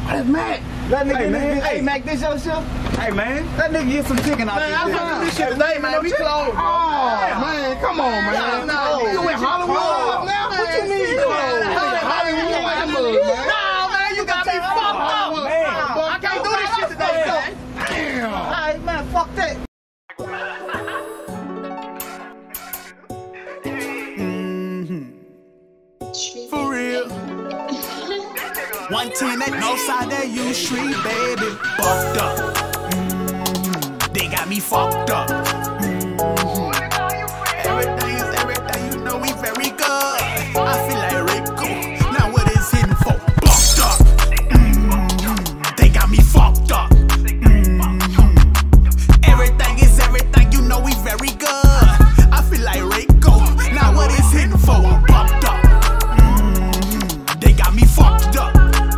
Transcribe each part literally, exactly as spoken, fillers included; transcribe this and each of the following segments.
That's Mac. That nigga, hey, man. Hey, Mac, this your shit? Hey, man. That nigga get some chicken out man, this I shit. fucking this shit today, man. We closed. Oh, yeah. man. Come on, man. No, no. You in Hollywood now? What you mean closed? Hollywood, man. Nah, man, you got me fucked up. I can't do this shit today, man. Damn. All right, man, fuck that. For real. One team at Northside that U Street, baby. Fucked up. Mm-hmm. They got me fucked up. Mm-hmm. Everything is everything, you know we very good. I feel like Rico. Now what is hidden for? Fucked up. Mm-hmm. They got me fucked up. Mm-hmm. Everything is everything, you know we very good. I feel like Rico. Now what is hidden for? Fucked up. Mm-hmm. They got me fucked up.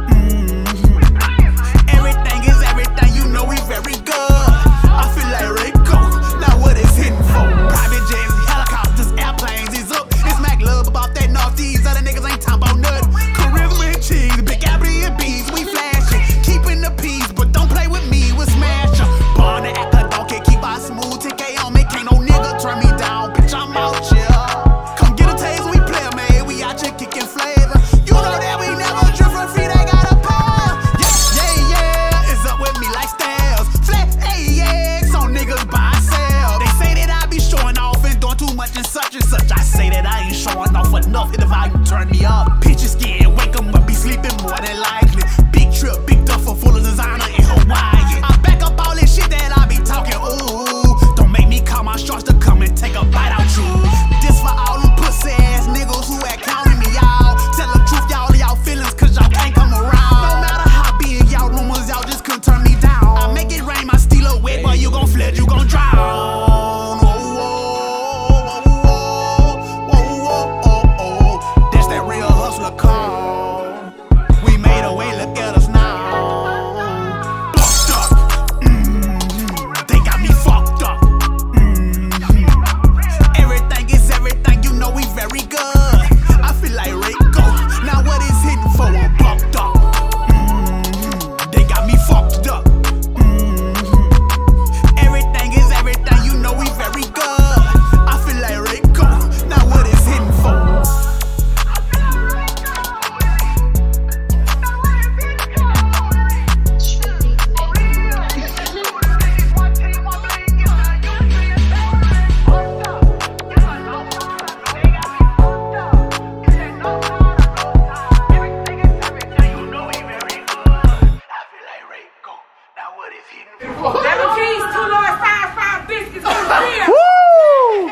Enough, if I can turn me up. Peachy skin, wake 'em up, be sleeping more than likely. Big trip, big duffel full of designer in Hawaii. I back up all this shit that I be talking, ooh. Don't make me call my shorts to come and take a bite out you. This for all them pussy ass niggas who had counting me out. Tell the truth, y'all of y'all feelings, cause y'all can't come around. No matter how big y'all rumors, y'all just couldn't turn me down. I make it rain, my steel up wet, boy, you gon' flood, you gon' drown. Double cheese, two large size, five biscuits, two beer. Woo!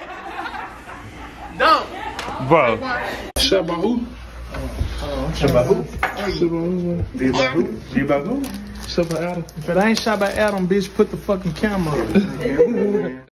Dumb. Bro. Shabahu. Shabahu. Shabahu. Shabahu. Shabahu. Shabahu. If it ain't Shabba Adam, bitch, put the fucking camera up.